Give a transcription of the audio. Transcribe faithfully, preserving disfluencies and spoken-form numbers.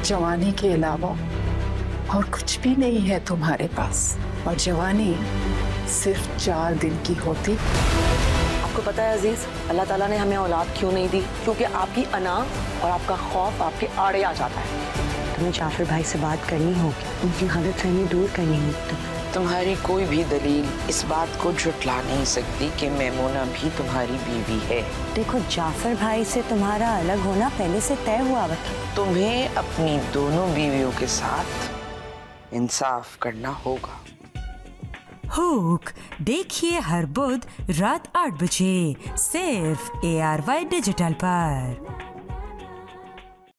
जवानी के अलावा और कुछ भी नहीं है तुम्हारे पास, और जवानी सिर्फ चार दिन की होती। आपको पता है अजीज, अल्लाह ताला ने हमें औलाद क्यों नहीं दी? क्योंकि आपकी अना और आपका खौफ आपके आड़े आ जाता है। तुम्हें जाफर भाई से बात करनी होगी, उनकी गलतफहमी दूर करनी होगी। तुम्हारी कोई भी दलील इस बात को झुठला नहीं सकती कि मैमूना भी तुम्हारी बीवी है। देखो, जाफर भाई से तुम्हारा अलग होना पहले से तय हुआ था। तुम्हें अपनी दोनों बीवियों के साथ इंसाफ करना होगा। हुक देखिए हर बुध रात आठ बजे सिर्फ ए आर वाई डिजिटल पर।